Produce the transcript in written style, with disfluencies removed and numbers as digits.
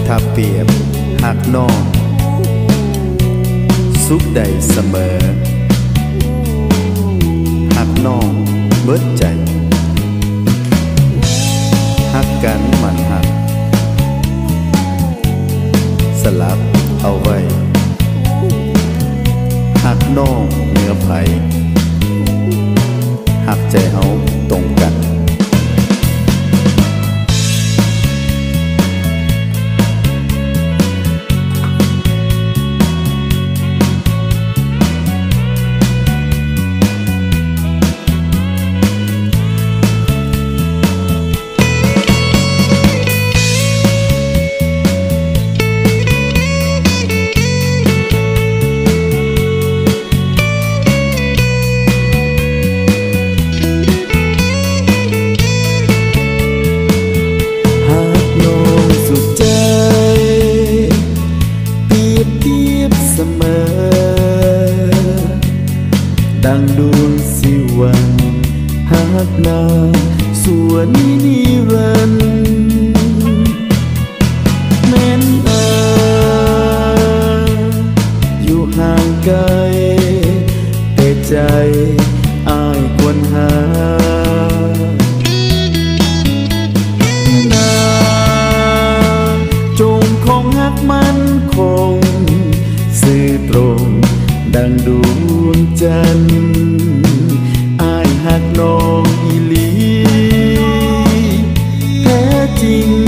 ถ้าเปรียบหักน้องสุขใดเสมอหักน้องเบิดใจหักกันมันหักสลับเอาไว้หักน้องเหนือไผหักใจเฮาตรงกันดังดวงสิวันหักนาส่วนนิรันดร์แม้นอยู่ห่างไกลแต่ใจอ้ายควรหาจงคงหักมันคงสื่อตรงดังดวงจันทร์อ้ายหักน้องอีหลีแท้จริง